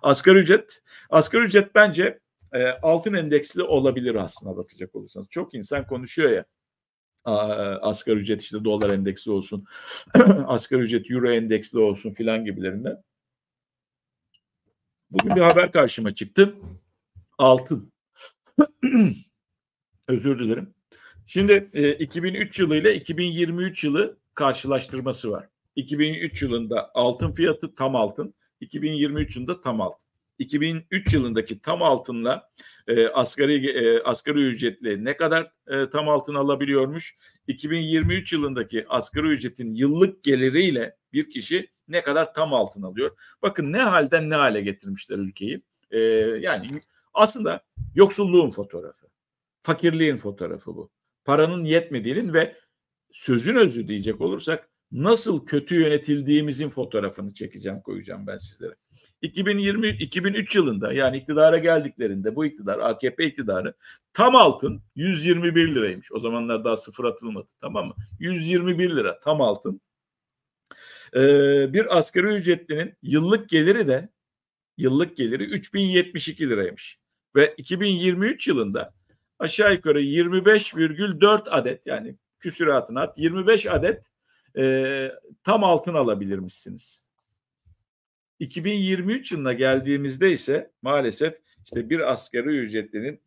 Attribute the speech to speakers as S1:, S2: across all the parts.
S1: Asgari ücret bence altın endeksli olabilir aslında bakacak olursanız. Çok insan konuşuyor ya. Asgari ücret işte dolar endeksli olsun, asgari ücret euro endeksli olsun filan gibilerinden. Bugün bir haber karşıma çıktı. Altın. Özür dilerim. Şimdi 2003 yılı ile 2023 yılı karşılaştırması var. 2003 yılında altın fiyatı tam altın, 2023 yılında tam altın. 2003 yılındaki tam altınla asgari ücretli ne kadar tam altın alabiliyormuş? 2023 yılındaki asgari ücretin yıllık geliriyle bir kişi ne kadar tam altın alıyor? Bakın ne halden ne hale getirmişler ülkeyi. Yani aslında yoksulluğun fotoğrafı, fakirliğin fotoğrafı bu. Paranın yetmediğinin ve sözün özü diyecek olursak nasıl kötü yönetildiğimizin fotoğrafını çekeceğim, koyacağım ben sizlere. 2003 yılında yani iktidara geldiklerinde bu iktidar, AKP iktidarı tam altın 121 liraymış. O zamanlar daha sıfır atılmadı, tamam mı? 121 lira tam altın. Bir asgari ücretlinin yıllık geliri 3072 liraymış. Ve 2023 yılında aşağı yukarı 25,4 adet yani küsuratına at 25 adet tam altın alabilirmişsiniz. 2023 yılına geldiğimizde ise maalesef işte bir asgari ücretlinin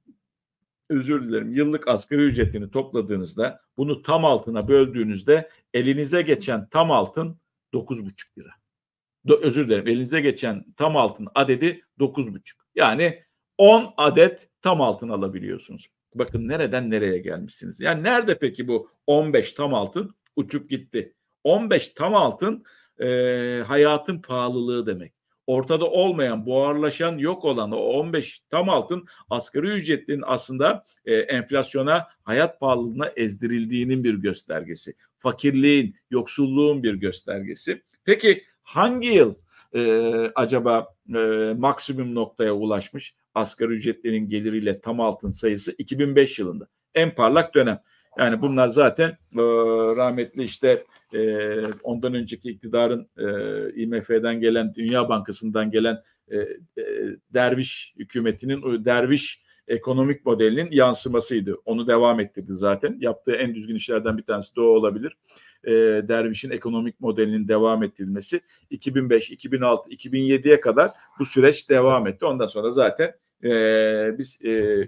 S1: yıllık asgari ücretini topladığınızda bunu tam altına böldüğünüzde elinize geçen tam altın 9,5 lira. Elinize geçen tam altın adedi 9,5. Yani 10 adet tam altın alabiliyorsunuz. Bakın nereden nereye gelmişsiniz. Yani nerede peki bu 15 tam altın? Uçup gitti. 15 tam altın hayatın pahalılığı demek. Ortada olmayan, buharlaşan, yok olan o 15 tam altın asgari ücretlinin aslında enflasyona, hayat pahalılığına ezdirildiğinin bir göstergesi. Fakirliğin, yoksulluğun bir göstergesi. Peki hangi yıl acaba maksimum noktaya ulaşmış asgari ücretlerin geliriyle tam altın sayısı? 2005 yılında. En parlak dönem. Yani bunlar zaten rahmetli işte ondan önceki iktidarın IMF'den gelen, Dünya Bankası'ndan gelen derviş hükümetinin, o derviş ekonomik modelinin yansımasıydı. Onu devam ettirdi zaten. Yaptığı en düzgün işlerden bir tanesi de o olabilir. Derviş'in ekonomik modelinin devam ettirilmesi 2005, 2006, 2007'ye kadar bu süreç devam etti. Ondan sonra zaten biz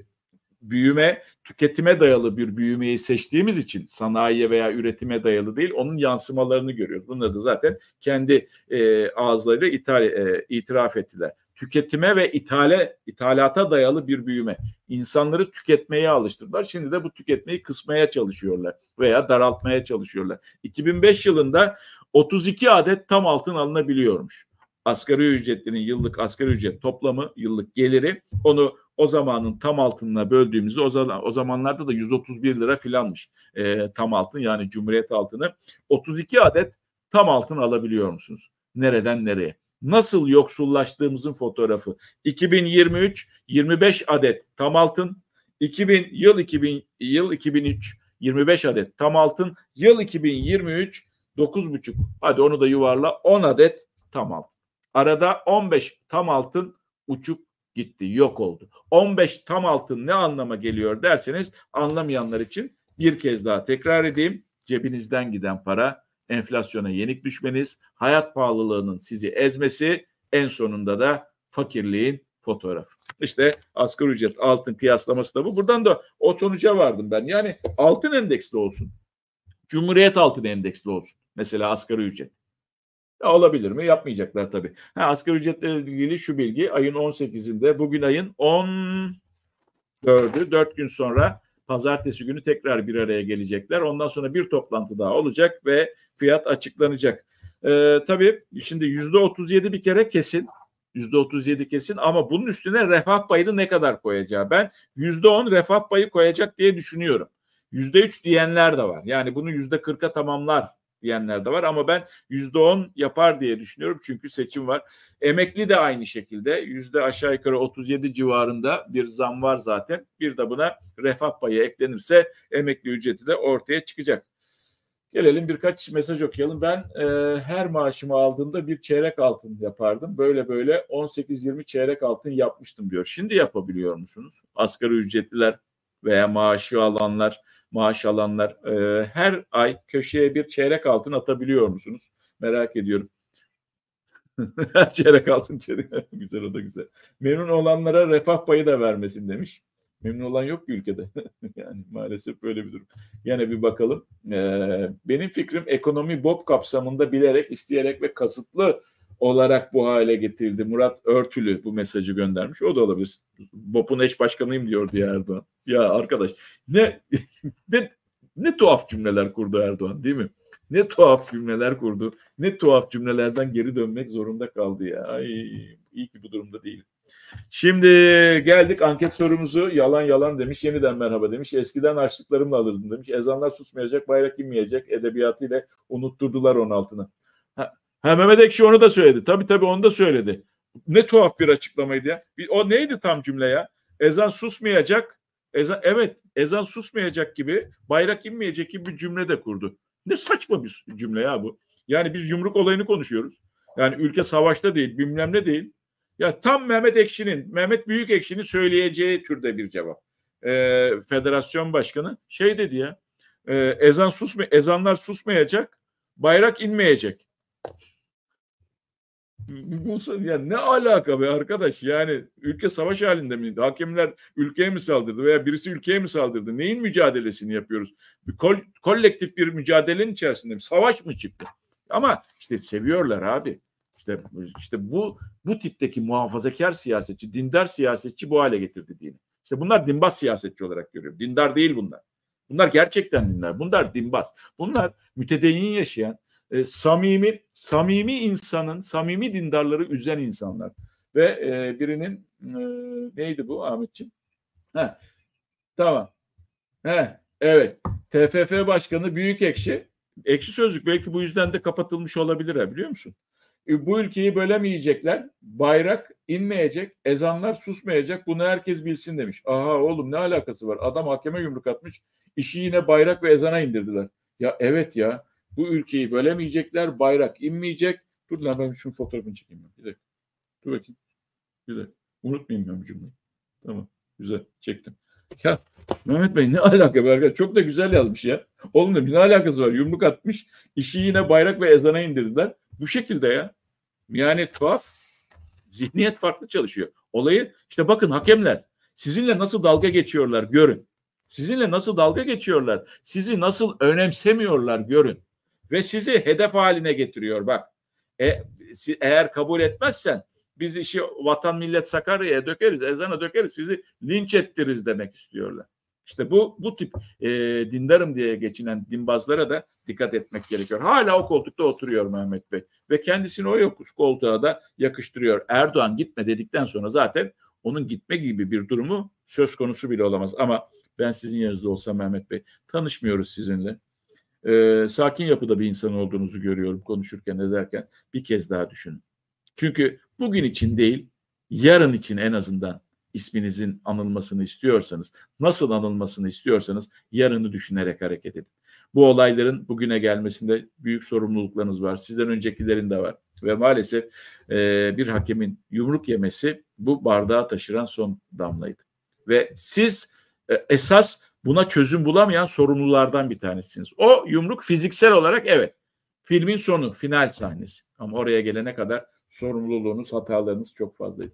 S1: tüketime dayalı bir büyümeyi seçtiğimiz için sanayiye veya üretime dayalı değil, onun yansımalarını görüyoruz. Bunları da zaten kendi ağızlarıyla itiraf ettiler. Tüketime ve ithalata dayalı bir büyüme. İnsanları tüketmeye alıştırdılar. Şimdi de bu tüketmeyi kısmaya çalışıyorlar veya daraltmaya çalışıyorlar. 2005 yılında 32 adet tam altın alınabiliyormuş. Asgari ücretlinin yıllık asgari ücret toplamı, yıllık geliri, onu o zamanın tam altınına böldüğümüzde o zamanlarda da 131 lira filanmış tam altın, yani Cumhuriyet altını. 32 adet tam altın alabiliyor musunuz? Nereden nereye? Nasıl yoksullaştığımızın fotoğrafı. 2023 25 adet tam altın, yıl 2003 25 adet tam altın, yıl 2023 9,5, hadi onu da yuvarla, 10 adet tam altın. Arada 15 tam altın uçup gitti, yok oldu. 15 tam altın ne anlama geliyor derseniz, anlamayanlar için bir kez daha tekrar edeyim. Cebinizden giden para, enflasyona yenik düşmeniz, hayat pahalılığının sizi ezmesi, en sonunda da fakirliğin fotoğrafı. İşte asgari ücret altın kıyaslaması da bu. Buradan da o sonuca vardım ben. Yani altın endeksli olsun. Cumhuriyet altın endeksli olsun. Mesela asgari ücret. Ya olabilir mi? Yapmayacaklar tabii. Asgari ücretle ilgili şu bilgi, ayın 18'inde, bugün ayın 14'ü, 4 gün sonra pazartesi günü tekrar bir araya gelecekler. Ondan sonra bir toplantı daha olacak ve fiyat açıklanacak. Tabii şimdi %37 bir kere kesin. %37 kesin, ama bunun üstüne refah payını ne kadar koyacağı. Ben %10 refah payı koyacak diye düşünüyorum. %3 diyenler de var. Yani bunu %40'a tamamlar diyenler de var, ama ben %10 yapar diye düşünüyorum, çünkü seçim var. Emekli de aynı şekilde yüzde aşağı yukarı 37 civarında bir zam var zaten. Bir de buna refah payı eklenirse emekli ücreti de ortaya çıkacak. Gelelim birkaç mesaj okuyalım. Ben her maaşımı aldığımda bir çeyrek altın yapardım. Böyle böyle 18-20 çeyrek altın yapmıştım diyor. Şimdi yapabiliyor musunuz? Asgari ücretliler veya maaş alanlar her ay köşeye bir çeyrek altın atabiliyor musunuz? Merak ediyorum. Çeyrek altın çeyrek. Güzel, o da güzel. Memnun olanlara refah payı da vermesin demiş. Memnun olan yok ki ülkede. Yani maalesef böyle bir durum. Yine bir bakalım. Benim fikrim ekonomi BOP kapsamında bilerek, isteyerek ve kasıtlı olarak bu hale getirildi. Murat Örtülü bu mesajı göndermiş. O da olabilir. BOP'un eş başkanıyım diyordu ya Erdoğan. Ya arkadaş ne ne, ne tuhaf cümleler kurdu Erdoğan, değil mi? Ne tuhaf cümleler kurdu. Ne tuhaf cümlelerden geri dönmek zorunda kaldı ya. Ay, iyi ki bu durumda değilim. Şimdi geldik anket sorumuzu. Yalan yalan demiş. Yeniden merhaba demiş. Eskiden harçlıklarımla alırdım demiş. Ezanlar susmayacak, bayrak inmeyecek edebiyatıyla unutturdular onun altına. Mehmet Ekşi onu da söyledi. Tabii onu da söyledi. Ne tuhaf bir açıklamaydı ya. O neydi tam cümle ya? Ezan susmayacak. Ezan susmayacak gibi, bayrak inmeyecek gibi bir cümle de kurdu. Ne saçma bir cümle ya bu. Yani biz yumruk olayını konuşuyoruz. Yani ülke savaşta değil, bilmem ne değil. Ya tam Mehmet Büyükekşi'nin söyleyeceği türde bir cevap. Federasyon başkanı şey dedi ya. Ezanlar susmayacak, bayrak inmeyecek. Yani ne alaka be arkadaş? Yani ülke savaş halinde miydi? Hakemler ülkeye mi saldırdı veya birisi ülkeye mi saldırdı? Neyin mücadelesini yapıyoruz? Kolektif bir mücadelenin içerisinde mi? Savaş mı çıktı? Ama işte seviyorlar abi. İşte bu tipteki muhafazakar siyasetçi, dindar siyasetçi bu hale getirdi dini. İşte bunlar dinbaz siyasetçi olarak görüyorum. Dindar değil bunlar. Bunlar gerçekten dindar. Bunlar dinbaz. Bunlar mütedeyyin yaşayan, samimi insanın, samimi dindarları üzen insanlar. Ve birinin neydi bu Ahmetciğim? Tamam. Evet. TFF Başkanı Büyükekşi. Ekşi Sözlük belki bu yüzden de kapatılmış olabilir biliyor musun? Bu ülkeyi bölemeyecekler. Bayrak inmeyecek. Ezanlar susmayacak. Bunu herkes bilsin demiş. Aha oğlum ne alakası var? Adam hakeme yumruk atmış. İşi yine bayrak ve ezana indirdiler. Ya evet ya. Bu ülkeyi bölemeyecekler. Bayrak inmeyecek. Dur lan ben şunun fotoğrafını çekeyim. Bir dakika. Dur bakayım. Bir dakika. Unutmayayım ben bu cümleyi. Tamam. Güzel. Çektim. Ya Mehmet Bey ne alaka be arkadaş? Çok da güzel yazmış ya. Oğlum da ne alakası var? Yumruk atmış. İşi yine bayrak ve ezana indirdiler. Bu şekilde ya. Yani tuhaf. Zihniyet farklı çalışıyor. Olayı işte bakın hakemler sizinle nasıl dalga geçiyorlar görün. Sizinle nasıl dalga geçiyorlar. Sizi nasıl önemsemiyorlar görün. Ve sizi hedef haline getiriyor bak. Eğer kabul etmezsen biz işi vatan millet Sakarya'ya dökeriz, ezana dökeriz, sizi linç ettiririz demek istiyorlar. İşte bu tip dindarım diye geçinen dinbazlara da dikkat etmek gerekiyor. Hala o koltukta oturuyor Mehmet Bey ve kendisini o yokuş koltuğa da yakıştırıyor. Erdoğan gitme dedikten sonra zaten onun gitme gibi bir durumu söz konusu bile olamaz. Ama ben sizin yerinizde olsam Mehmet Bey tanışmıyoruz sizinle. Sakin yapıda bir insan olduğunuzu görüyorum konuşurken ederken bir kez daha düşünün. Çünkü bugün için değil yarın için en azından isminizin anılmasını istiyorsanız, nasıl anılmasını istiyorsanız yarını düşünerek hareket edin. Bu olayların bugüne gelmesinde büyük sorumluluklarınız var. Sizden öncekilerin de var. Ve maalesef bir hakemin yumruk yemesi bu bardağı taşıran son damlaydı. Ve siz esas buna çözüm bulamayan sorumlulardan bir tanesiniz. O yumruk fiziksel olarak evet. Filmin sonu, final sahnesi. Ama oraya gelene kadar sorumluluğunuz, hatalarınız çok fazlaydı.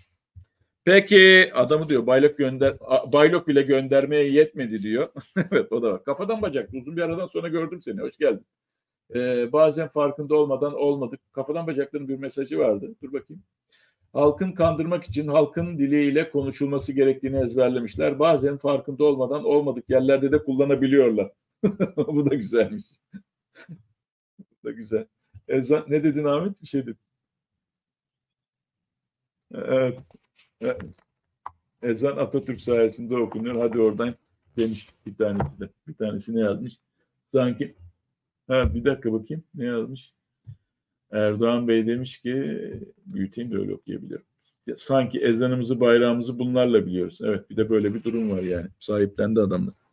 S1: Peki adamı diyor baylok bile göndermeye yetmedi diyor. Evet o da var. Kafadan bacaklı uzun bir aradan sonra gördüm seni. Hoş geldin. Bazen farkında olmadan olmadık. Kafadan bacakların bir mesajı vardı. Dur bakayım. Halkın kandırmak için halkın diliyle konuşulması gerektiğini ezberlemişler. Bazen farkında olmadan olmadık yerlerde de kullanabiliyorlar. Bu da güzelmiş. Bu da güzel. Ezan, ne dedin Ahmet? Bir şey dedin. Evet. Evet. Ezan Atatürk sayesinde okunuyor. Hadi oradan demiş bir tanesi de. Bir tanesi ne yazmış? Sanki bir dakika bakayım. Ne yazmış? Erdoğan Bey demiş ki büyüteyim de öyle okuyabilirim. Sanki ezanımızı bayrağımızı bunlarla biliyoruz. Evet bir de böyle bir durum var yani. Sahiplendi adamlar.